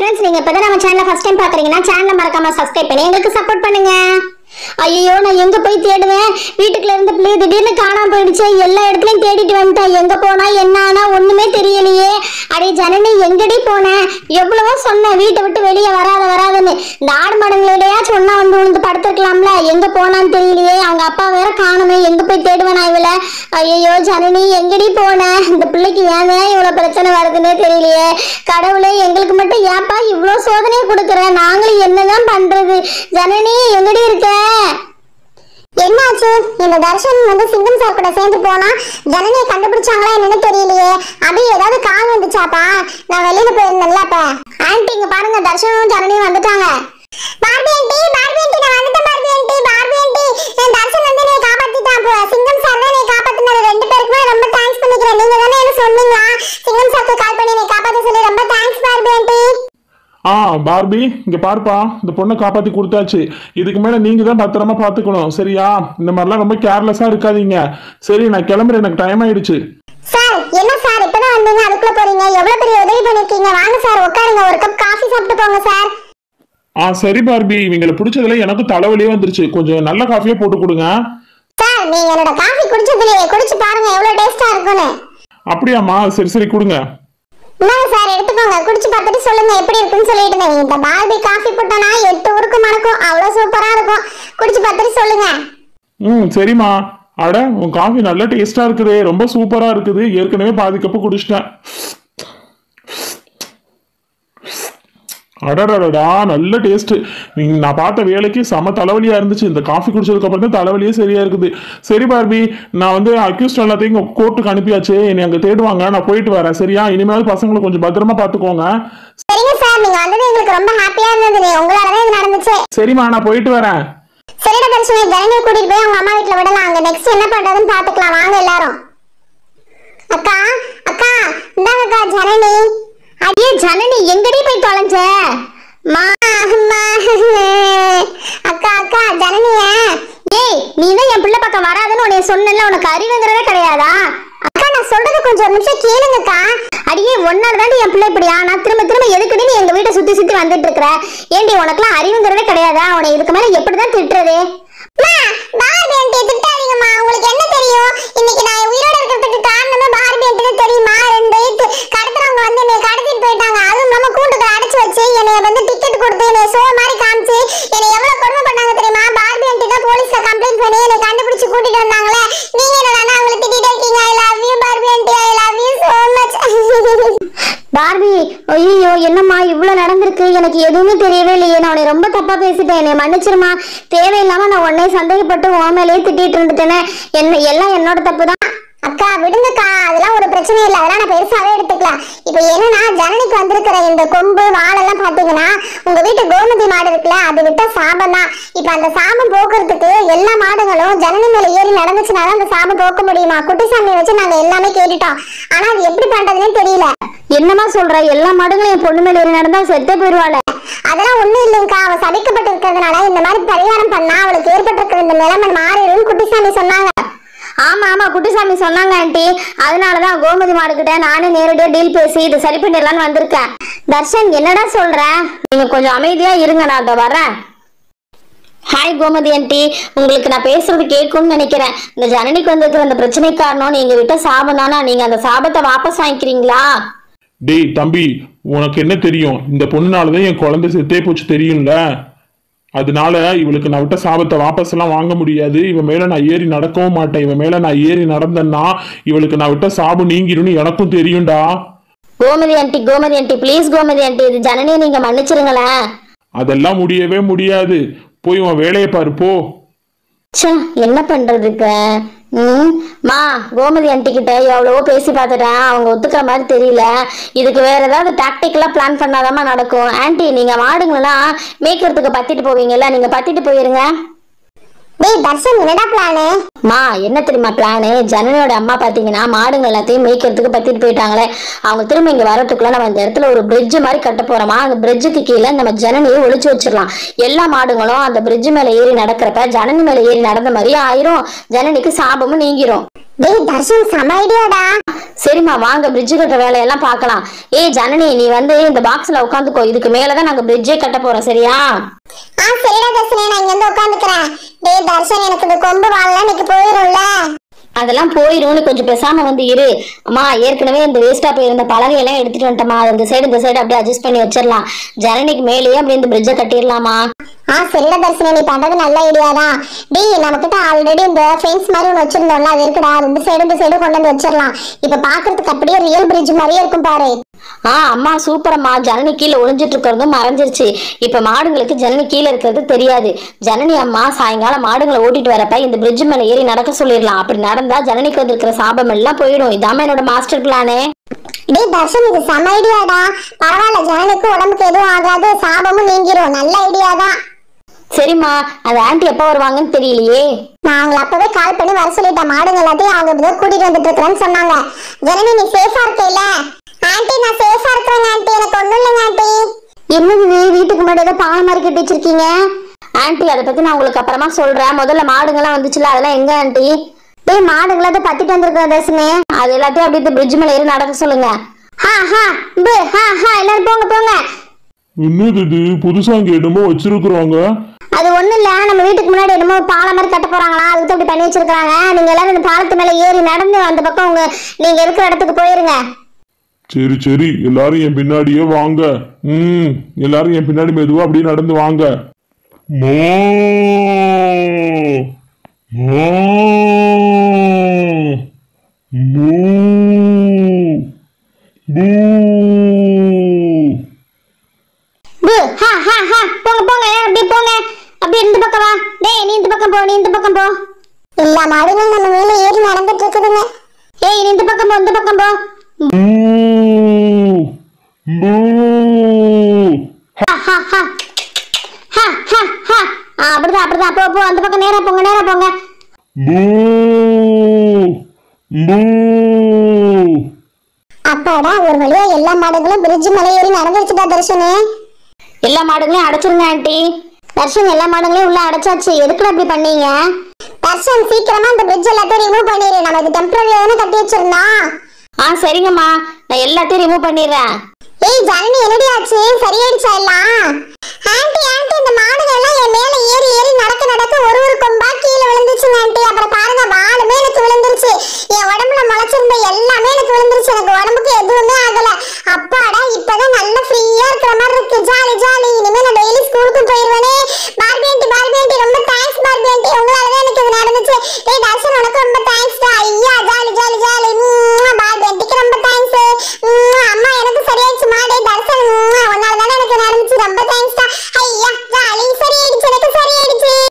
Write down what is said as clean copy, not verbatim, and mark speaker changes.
Speaker 1: Friends நீங்க இப்பதான் நம்ம சேனலை ஃபர்ஸ்ட் டைம் பாக்குறீங்கன்னா சேனலை மறக்காம சப்ஸ்கிரைப் பண்ணி எங்களுக்கு சப்போர்ட் பண்ணுங்க. ஐயோ நான் எங்க போய் தேடுவேன்? வீட்டுக்குள்ள இருந்த பிள்ளை திடீர்னு காணாம போயிடுச்சு. எல்லா இடத்துலயும் தேடிட்டு வந்துட்டேன். எங்க போனா என்ன ஆனா ஒண்ணுமே தெரியலையே. அடே ஜனனி எங்கடி போன? எவ்வளவோ சொன்னேன் வீட்டை விட்டு வெளியே வராதன்னு. இந்த ஆடு மாடுங்களோடையாச்சும் ஒன்னா வந்து படுத்துக்கலாம்ல. எங்க போனான்னு தெரியலையே. அவங்க அப்பா வேற காணுமே. எங்க போய் தேடுவேன் நான் இவள? ஐயோ ஜனனி எங்கடி போன? இந்த பிள்ளைக்கு ஏன் இவ்வளவு பிரச்சனை வருதுன்னே தெரியலையே. கடவுளே எங்களுக்கு மட்டும் ஏப்பா இவ்வளவு சோதனையை கொடுக்குற? நாங்களும் என்னதான் பண்றது? ஜனனி எங்கடி இருக்க?
Speaker 2: என்னாச்சு? இந்த தர்ஷன் வந்து சிங்கம் சார் கூட சேர்ந்து போனா ஜனனியை கண்டுபிடிச்சாங்களா என்னன்னு தெரியலையே. அபி ஏதாவது கால் வந்துச்சாப்பா? நான் வெளியில போயிருந்தேன்ல அப்ப.
Speaker 1: ஆன்ட்டி இங்க பாருங்க, தர்ஷனும் ஜனனியும் வந்துட்டாங்க.
Speaker 2: பார்பி ஆண்டி நான் வந்துட்டேன். பார்பி ஆண்டி தர்ஷன் வந்து என்னை காப்பாத்திட்டான். சிங்கம் சார் தான் என்னை காப்பாத்தினாரு. ரெண்டு பேருக்குமே ரொம்ப தேங்க்ஸ் பண்ணிக்கிறேன். நீங்க தானே என்ன சொன்னீங்களா சிங்கம் சாருக்கு கால் பண்ணி என்னை காப்பாத்த சொல்லி? ரொம்ப தேங்க்ஸ் பார்பி ஆண்டி.
Speaker 3: பார்பி இங்க பாருப்பா, இந்த பொண்ணை காப்பாத்தி கொடுத்தாச்சு. இதுக்கு மேல நீங்க தான் பத்திரமா பாத்துக்கணும், சரியா? இந்த மாதிரிலாம் ரொம்ப கேர்லெஸ்ஸா இருக்காதீங்க. சரி நான் கிளம்புறேன், எனக்கு டைம் ஆயிடுச்சு.
Speaker 2: சார் என்ன சார் இப்பதான் வந்தீங்க, அதுக்குள்ள போறீங்க? எவ்வளவு பெரிய உதவி பண்ணிருக்கீங்க. வாங்க சார் உட்காருங்க, ஒரு கப் காஃபி சாப்பிட்டு போங்க சார்.
Speaker 3: சரி பார்பி, இவங்களை பிடிச்சதுல எனக்கு தலைவலியே வந்துருச்சு. கொஞ்சம் நல்ல காஃபியே போட்டு கொடுங்க.
Speaker 2: சார் நீங்க என்னோட காஃபி குடிச்சதுலயே குடிச்சு பாருங்க எவ்வளவு டேஸ்டா இருக்குன்னு.
Speaker 3: அப்படியாம்மா? சரி கொடுங்க.
Speaker 2: இந்தாங்க சார் எடுத்துக்கோங்க. குடிச்சு பார்த்துட்டு சொல்லுங்க எப்படி இருக்குன்னு சொல்லிட்டு இருந்தேன். இந்த பார்பி காஃபி போட்டனா 8 ஊருக்கு மணக்கும். அவ்வளவு சூப்பரா இருக்கும். குடிச்சு பார்த்துட்டு சொல்லுங்க.
Speaker 3: சரிம்மா. அட உன் காஃபி நல்ல டேஸ்டா இருக்குது, ரொம்ப சூப்பரா இருக்குது. ஏற்கனவே பாதி கப்பு குடிச்சிட்டேன். அடடடா நல்ல டேஸ்ட். நான் பார்த்த வேலைக்கு செம தலைவலியா இருந்துச்சு. இந்த காஃபி குடிச்சதுக்கு அப்புறம் தான் தலைவலியே சரியா இருக்குது. சரி பார்பி, நான் வந்து அக்யூஸ்ட் எல்லாத்தையும் கோர்ட்டுக்கு அனுப்பியாச்சு. என்னை அங்க தேடுவாங்க, நான் போயிட்டு வரேன், சரியா? இனிமேல் பசங்களை கொஞ்சம் பத்திரமா பாத்துக்கோங்க.
Speaker 2: சரிங்க சார், நீங்க வந்தது எங்களுக்கு ரொம்ப ஹாப்பியா இருந்தது. உங்களாலதான் இது நடந்துச்சு.
Speaker 3: சரிம்மா நான் போயிட்டு வரேன்.
Speaker 2: சரிடா தர்ஷனி, ஜனனியை கூட்டிட்டு போய் அவங்க அம்மா வீட்டுல விடலாம். அங்க நெக்ஸ்ட் என்ன பண்றதுன்னு பாத்துக்கலாம். வாங்க எல்லாரும். அக்கா இந்தாங்கக்கா ஜனனி.
Speaker 1: அடியே ஜனனி எங்கடி போய் தொலைஞ்ச?
Speaker 2: அக்கா ஜனனிய.
Speaker 1: ஏய் நீ தான் என் பிள்ளை பக்கம் வராதுன்னு உன்னை சொன்னல. உனக்கு அறிவுங்கிறதே கிடையாதா?
Speaker 2: அக்கா நான் சொல்றது கொஞ்சம் ஒரு நிமிஷம் கேளுங்கக்கா.
Speaker 1: அடியே ஒன்னால தாண்டி என் பிள்ளை இப்படியா? நான் திரும்ப எதுக்குடி நீ எங்க வீட்டை சுத்தி வந்துட்டு இருக்கிற? ஏண்டி உனக்குலாம் அறிவுங்கிறதே கிடையாதா? உன்னை இதுக்கு மேல எப்படிதான் திட்டுறது?
Speaker 2: பார்பி ஆண்டி திட்டாதீங்கம்மா. உங்களுக்கு என்ன தெரியும்? இன்னைக்கு நான் உயிரோட இருக்கிறதுக்கு காரணமே பார்பி ஆண்டி தெரியுமா? 2 கடத்துறவங்க வந்து என்னை கடத்திட்டு போயிட்டாங்க. அதுவும் நம்ம கூண்டுக்குள்ள அடைச்சு வச்சு என்னை வந்து டிக்கெட் கொடுத்து என்னை ஷோ மாதிரி காமிச்சு என்னை எவ்வளவு கொடுமை பண்ணாங்க தெரியுமா? பார்பி ஆண்டி தான் போலீஸ்ல கம்ப்ளைண்ட் பண்ணி என்னை கண்டுபிடிச்சு கூட்டிட்டு வந்தாங்களே. நீங்க என்னடா அவங்களை திட்டிட்டு இருக்கீங்க? I love you Barbie aunty, I love you so much.
Speaker 1: Barbie ஐயோ என்னம்மா இவ்வளவு நடந்திருக்கு? எனக்கு எதுவுமே தெரியவே இல்லையே. நான் உன்னை ரொம்ப தப்பா பேசிட்டேன், என்னை மன்னிச்சிருமா. தேவையில்லாம நான் உன்னை சந்தேகப்பட்டு உன் மேலேயே திட்டிட்டு இருந்துட்டேனே. எல்லாம் என்னோட தப்பு தான்.
Speaker 2: அக்கா விடுங்கக்கா, அதெல்லாம் ஒரு பிரச்சனை இல்லை. அதெல்லாம் நான் பெருசாவே எடுத்துக்கலாம். இப்ப என்னன்னா ஜனனிக்கு வந்திருக்கிற இந்த கொம்பு வாழெல்லாம் பாத்தீங்கன்னா உங்க வீட்டு கோமதி மாடு இருக்குல்ல, அது விட்ட சாபம் தான். இப்ப அந்த சாபம் போக்குறதுக்கு எல்லா மாடுகளும் ஜனனி மேல ஏறி நடந்துச்சுனாதான் அந்த சாபம் போக்க முடியுமா? குட்டிசாமியை வச்சு நாங்க எல்லாமே கேட்டுட்டோம். ஆனா அது எப்படி பண்றதுன்னு தெரியல.
Speaker 1: என்னமா சொல்ற? எல்லா மாடுகளும் என் பொண்ணு மேல ஏறி நடந்தா செத்தே போயிருவாள்.
Speaker 2: அதெல்லாம் ஒண்ணும் இல்லைங்கக்கா. அவ சபிக்கப்பட்டு இருக்கிறதுனால இந்த மாதிரி பரிகாரம் பண்ணா அவளுக்கு ஏற்பட்டிருக்கிற இந்த நிலைமை மாறிடும் குட்டிசாமி சொன்னாங்க.
Speaker 1: ஆமா குட்டிசாமி சொன்னாங்க ஆண்டி. அதனாலதான் கோமதி மாடுகிட்ட நானே நேரடியா டீல் பேசி இது சரி பண்ணிடலான்னு வந்திருக்கேன். தர்ஷன் என்னடா சொல்ற? நீங்க கொஞ்சம் அமைதியா இருங்க, நான் அதை வரேன். ஹாய் கோமதி ஆண்டி, உங்களுக்கு நான் பேசுறது கேட்கும்னு நினைக்கிறேன். இந்த ஜனனிக்கு வந்திருக்கிற அந்த பிரச்சனை காரணம் நீங்க விட்ட சாபம் தானா? நீங்க அந்த சாபத்தை வாபஸ் வாங்கிக்கிறீங்களா?
Speaker 3: டேய் தம்பி, உனக்கு என்ன தெரியும்? இந்த பொண்ணுனாலதான் என் குழந்தை செத்தே போச்சு தெரியும்ல. அதனால இவளுக்கு நான் விட்ட சாபத்தை வாபஸ் எல்லாம் வாங்க முடியாது. இவன் மேல நான் ஏறி நடக்கவும் மாட்டேன். இவன் மேல நான் ஏறி நடந்தேன்னா இவளுக்கு நான் விட்ட சாபம் நீங்கிரும்னு எனக்கும் தெரியும்டா.
Speaker 1: Gomathi aunty please Gomathi aunty, இது ஜனனியை நீங்க மன்னிச்சிருங்களேன்.
Speaker 3: அதெல்லாம் முடியவே முடியாது. போய் உன் வேலையை பாரு போ.
Speaker 1: என்ன பண்றதுக்கு? மா கோமதி ஆண்டி கிட்ட எவ்வளவோ பேசி பார்த்துட்டேன், அவங்க ஒத்துக்கிற மாதிரி தெரியல. இதுக்கு வேற ஏதாவது டாக்டிக்கலா பிளான் பண்ணாதாமா நடக்கும். ஆண்டி நீங்க மாடுங்களா மேய்க்கிறதுக்கு பத்திட்டு போவீங்கல்ல, நீங்க பத்திட்டு போயிருங்க.
Speaker 2: டேய் தர்ஷன் என்னடா பிளானு?
Speaker 1: மா என்ன தெரியுமா பிளானு? ஜனனியோட அம்மா பாத்தீங்கன்னா மாடுங்க எல்லாத்தையும் மேய்க்கிறதுக்கு பத்திட்டு போயிட்டாங்களே. அவங்க திரும்ப இங்க வரதுக்குள்ள நம்ம இந்த இடத்துல ஒரு பிரிட்ஜ் மாதிரி கட்ட போறோமா. அந்த பிரிட்ஜுக்கு கீழே நம்ம ஜனனியை ஒளிச்சு வச்சிடலாம். எல்லா மாடுங்களும் அந்த பிரிட்ஜ் மேல ஏறி நடக்கிறப்ப ஜனனி மேல ஏறி நடந்த மாதிரி ஆயிரும். ஜனனிக்கு சாபமும் நீங்கிரும்.
Speaker 2: டேய் தர்ஷன் செம ஐடியாடா.
Speaker 1: சரிம்மா வாங்க பிரிட்ஜ் கட்டுற வேலையெல்லாம் பார்க்கலாம். ஏய் ஜனனி நீ வந்து இந்த பாக்ஸ்ல உட்காந்துக்கோ, இதுக்கு மேலதான் நாங்க பிரிட்ஜே கட்ட போறோம் சரியா?
Speaker 2: சரிடா தர்ஷனே, நான் இங்க வந்து உட்காந்துக்கிறேன். டேய் தர்ஷன் எனக்கு இந்த கொம்பு வாழலாம் இன்னைக்கு போயிரும்ல.
Speaker 1: அதெல்லாம் போயிரும், கொஞ்சம் பேசாம வந்து இரு. அம்மா ஏற்கனவே இந்த வேஸ்டா போயிருந்த பலகையெல்லாம் எடுத்துட்டு வந்துட்டோமா, இந்த சைடு அப்படியே அட்ஜஸ்ட் பண்ணி வச்சிடலாம். ஜனனிக்கு மேலேயே அப்படியே இந்த பிரிட்ஜை கட்டிடலாமா?
Speaker 2: சரிடா தர்ஷனே, நீ பண்றது நல்ல ஐடியா தான். டேய் நம்ம கிட்ட ஆல்ரெடி இந்த ஃபென்ஸ் மாதிரி ஒன்று வச்சிருந்தோம்ல, அது இருக்குடா. இந்த சைடு கொண்டு வந்து வச்சிடலாம். இப்ப பாக்குறதுக்கு அப்படியே ரியல் பிரிட்ஜ் மாதிரியே இருக்கும் பாரு.
Speaker 1: அம்மா சூப்பரம்மா. ஜனனி கீழே ஒளிஞ்சிட்டு இருக்கிறதும் மறைஞ்சிருச்சு. இப்ப மாடுங்களுக்கு ஜனனி கீழே இருக்கிறது தெரியாது. ஜனனி அம்மா சாயங்காலம் மாடுங்களை ஓட்டிட்டு வரப்ப இந்த பிரிட்ஜ் மேல ஏறி நடக்க சொல்லிடலாம். அப்படி நடந்தா ஜனனிக்கு வந்திருக்கிற சாபம் எல்லாம் போயிடும். இதாம என்னோட மாஸ்டர் பிளானே.
Speaker 2: டேய் தர்ஷன் இது செம ஐடியாடா. பரவாயில்ல, ஜனனிக்கு உடம்புக்கு எதுவும் ஆகாது, சாபமும் நீங்கிரும். நல்ல ஐடியா தான்.
Speaker 1: சரிம்மா அந்த ஆன்ட்டி எப்ப வருவாங்கன்னு தெரியலையே.
Speaker 2: நான் அவங்களை அப்பவே கால் பண்ணி வர சொல்லிட்டேன். மாடுங்க எல்லாத்தையும் அவங்க கூட்டிட்டு வந்துட்டு இருக்கிறேன்னு சொன்னாங்க. ஜனனி நீ சேஃபா இருக்கல? ஆன்ட்டி நான் சேஃபா இருக்கிறேன் ஆன்ட்டி, எனக்கு ஒண்ணும் இல்லைங்க ஆன்ட்டி.
Speaker 1: என்னது வீட்டுக்கு முன்னாடி ஏதோ பானை மாதிரி கட்டி வச்சிருக்கீங்க? ஆன்ட்டி அதை பத்தி நான் உங்களுக்கு அப்புறமா சொல்றேன். முதல்ல மாடுங்கெல்லாம் வந்துச்சுல, அதெல்லாம் எங்க ஆன்ட்டி?
Speaker 2: டேய் மாடுங்களை தான் பத்திட்டு வந்திருக்கோம் தர்ஷனே.
Speaker 1: அது எல்லாத்தையும் அப்படியே பிரிட்ஜ் மேல ஏறி நடக்க சொல்லுங்க.
Speaker 2: எல்லாரும் போங்க போங்க.
Speaker 3: என்னது இது புதுசா இங்க என்னமோ வச்சிருக்கிறோங்க?
Speaker 2: அது ஒண்ணும் இல்ல, நம்ம வீட்டுக்கு முன்னாடி என்னமோ பாலம் மாதிரி கட்ட போறாங்களா, அதுக்கு அப்படி பண்ணி வச்சிருக்காங்க. நீங்க எல்லாரும் இந்த பாலத்து மேல ஏறி நடந்து அந்த பக்கம் நீங்க இருக்கிற இடத்துக்கு போயிருங்க.
Speaker 3: சரி எல்லாரும் என் பின்னாடியே வாங்க. எல்லாரும் என் பின்னாடி மெதுவா அப்படியே நடந்து வாங்க.
Speaker 2: போங்க போங்க அப்படியே போங்க. அப்படியே இந்த பக்கம் வா. டேய் நீ இந்த பக்கம் போ, நீ இந்த பக்கம் போ. எல்லா மாடுகளும் நம்ம மேல ஏறி நடந்துட்டு இருக்குதுங்க. ஏய் நீ இந்த பக்கம் போ, இந்த பக்கம் போ. அப்படிதான் போ, அந்த பக்கம் நேரா போங்க. அப்பாடா ஒரு வழியா எல்லா மாடுகளும் பிரிட்ஜ் மேல ஏறி நடந்துருச்சுடா தர்ஷனே.
Speaker 1: எல்லா மாடுகளையும் அடைச்சிருங்க ஆன்ட்டி.
Speaker 2: தர்ஷன் எல்லா மாடுகளையும் உள்ள அடைச்சாச்சு. எதுக்குடா இப்படி பண்ணீங்க? தர்ஷன் சீக்கிரமா இந்த பிரிட்ஜ் எல்லாத்தையும் ரிமூவ் பண்ணிடு. நமக்கு டெம்பரரியா தானே கட்டி வச்சிருந்தோம்.
Speaker 1: சரிங்கம்மா நான் எல்லாத்தையும் ரிமூவ் பண்ணிடுறேன்.
Speaker 2: ஏய் ஜனனி என்னடி ஆச்சு? சரியாயிடுச்சா எல்லாம்? ஆன்ட்டி இந்த மாடுகள் எல்லாம் என் மேல ஏறி நடக்க ஒரு கொம்பா கீழே விழுந்துச்சுங்க ஆன்ட்டி. அப்புறம் பாருங்க வாளுமே எனக்கு விழுந்துருச்சு. என் உடம்புல முளைச்சிருந்த எல்லாமே எனக்கு விழுந்துருச்சு. எனக்கு உடம்புக்கு எதுவுமே ஆகல. அப்பாடா இப்பதான் நல்ல ஃப்ரீயா இருக்கிற மாதிரி இருக்கு. ஜாலி. இனிமே நான் டெய்லி ஸ்கூலுக்கு போயிருவேனே. பார்பி ஆன்ட்டி ரொம்ப தேங்க்ஸ் பார்பி ஆன்ட்டி, உங்களாலதான் எனக்கு இது நடந்துச்சு. ஏய் தர்ஷன் உனக்கு ரொம்ப தேங்க்ஸ் டா. ஐயா ஜாலி. பார்பி ஆன்ட்டிக்கு ரொம்ப தேங்க்ஸ். அம்மா எனக்கு சரியாயிடுச்சு. மாடே தர்ஷன் உன்னாலதானே எனக்கு நடந்துச்சு. ரொம்ப தேங்க்ஸ் டா. ஐயா ஜாலி சரி.